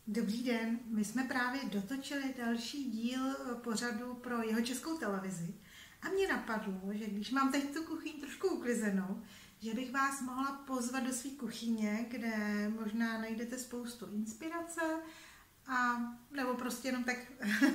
Dobrý den, my jsme právě dotočili další díl pořadu pro Jihočeskou televizi a mě napadlo, že když mám teď tu kuchyň trošku uklizenou, že bych vás mohla pozvat do své kuchyně, kde možná najdete spoustu inspirace a nebo prostě jenom tak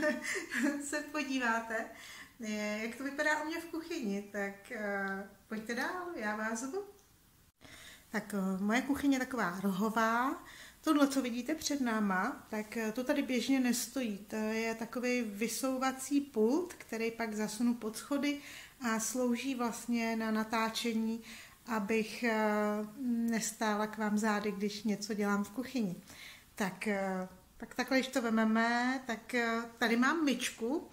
se podíváte, jak to vypadá u mě v kuchyni, tak pojďte dál, já vás zvu. Tak moje kuchyně je taková rohová. Tohle, co vidíte před náma, tak to tady běžně nestojí. To je takový vysouvací pult, který pak zasunu pod schody a slouží vlastně na natáčení, abych nestála k vám zády, když něco dělám v kuchyni. Tak takhle, když to vememe, tak tady mám myčku.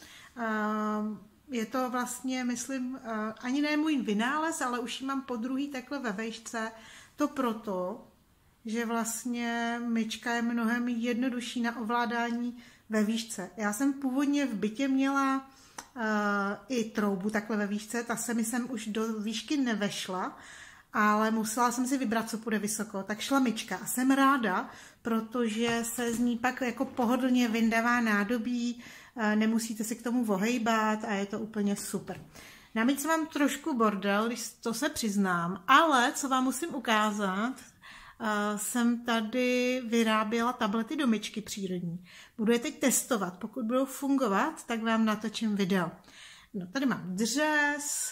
Je to vlastně, myslím, ani ne můj vynález, ale už ji mám podruhý takhle ve vejšce. To proto, že vlastně myčka je mnohem jednodušší na ovládání ve výšce. Já jsem původně v bytě měla i troubu takhle ve výšce, ta se mi sem už do výšky nevešla, ale musela jsem si vybrat, co půjde vysoko, tak šla myčka a jsem ráda, protože se z ní pak jako pohodlně vyndává nádobí, nemusíte si k tomu ohejbat a je to úplně super. Na myčce mám trošku bordel, když to se přiznám, ale co vám musím ukázat, jsem tady vyráběla tablety do myčky přírodní. Budu je teď testovat. Pokud budou fungovat, tak vám natočím video. No, tady mám dřez,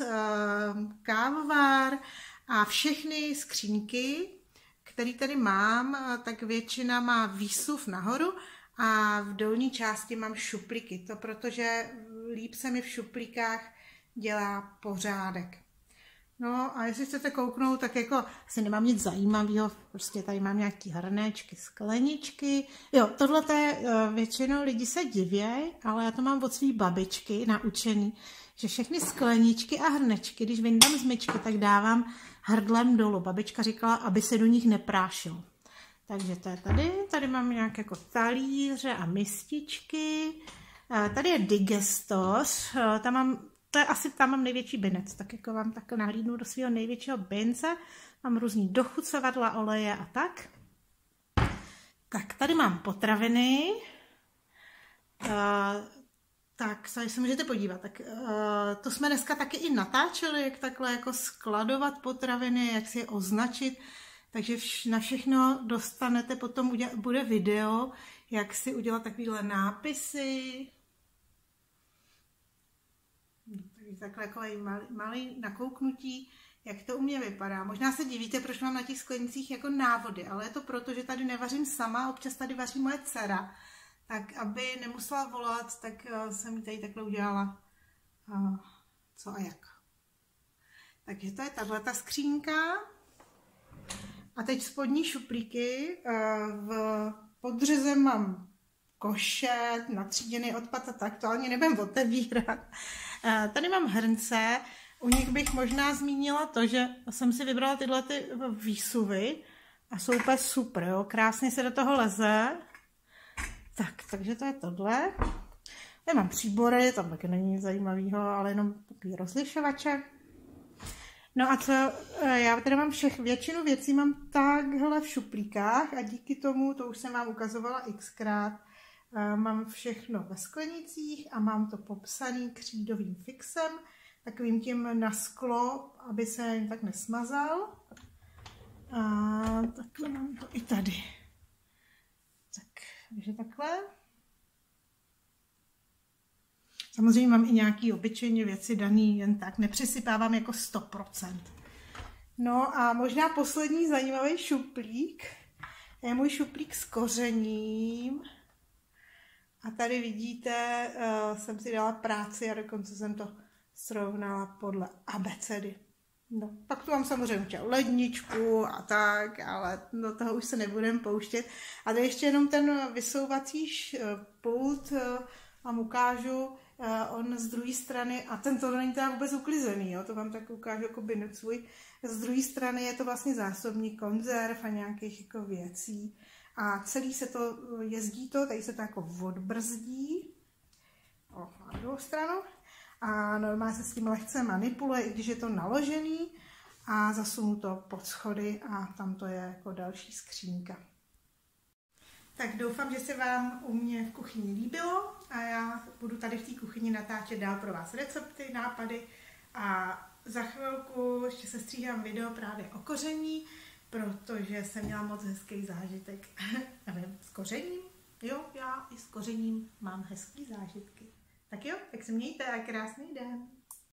kávovár a všechny skřínky, které tady mám, tak většina má výsuv nahoru a v dolní části mám šuplíky. To protože líp se mi v šuplíkách dělá pořádek. No a jestli chcete kouknout, tak jako asi nemám nic zajímavého, prostě tady mám nějaký hrnečky, skleničky. Jo, tohle je většinou lidi se divějí, ale já to mám od svý babičky naučený, že všechny skleničky a hrnečky, když vyndám z myčky, tak dávám hrdlem dolů. Babička říkala, aby se do nich neprášil. Takže to je tady mám nějaké jako talíře a mističky. Tady je digestoř, tam mám největší binec, tak jako vám tak nahlídnu do svého největšího bince. Mám různý dochucovadla, oleje a tak. Tak tady mám potraviny. Tak se můžete podívat. Tak, to jsme dneska taky i natáčeli, jak takhle jako skladovat potraviny, jak si je označit. Takže na všechno dostanete, potom bude video, jak si udělat takovýhle nápisy. Takhle jako malý nakouknutí, jak to u mě vypadá. Možná se divíte, proč mám na těch sklenicích jako návody, ale je to proto, že tady nevařím sama, občas tady vaří moje dcera. Tak aby nemusela volat, tak jsem jí tady takhle udělala co a jak. Takže to je tato skřínka. A teď spodní šuplíky. Pod dřezem mám košet, natříděný odpad a tak, to ani nebudem otevírat. Tady mám hrnce, u nich bych možná zmínila to, že jsem si vybrala tyhle ty výsuvy a jsou úplně super, jo? Krásně se do toho leze. Takže to je tohle. Tady mám příbory, tam taky není nic zajímavého, ale jenom takový rozlišovače. No a co, já tady mám většinu věcí mám takhle v šuplíkách a díky tomu, to už jsem vám ukazovala xkrát, mám všechno ve sklenicích a mám to popsaný křídovým fixem, takovým tím na sklo, aby se jen tak nesmazal. A takhle mám to i tady. Takže takhle. Samozřejmě mám i nějaký obyčejně věci daný jen tak, nepřesypávám jako 100%. No a možná poslední zajímavý šuplík je můj šuplík s kořením. A tady vidíte, jsem si dala práci a dokonce jsem to srovnala podle abecedy. No, pak tu mám samozřejmě ledničku a tak, ale do toho už se nebudeme pouštět. A tady ještě jenom ten vysouvací pult vám ukážu, on z druhé strany, a tento není teda vůbec uklizený, jo, to vám tak ukážu jako binec svůj. Z druhé strany je to vlastně zásobník konzerv a nějakých jako věcí. A celý se to, jezdí to, tady se to jako odbrzdí. Na druhou stranu. A normálně se s tím lehce manipuluje, i když je to naložený. A zasunu to pod schody a tam to je jako další skřínka. Tak doufám, že se vám u mě v kuchyni líbilo a já budu tady v té kuchyni natáčet dál pro vás recepty, nápady a za chvilku ještě se stříhám video právě o koření, protože jsem měla moc hezký zážitek. Nevím, s kořením? Jo, já i s kořením mám hezký zážitky. Tak jo, tak se mějte a krásný den.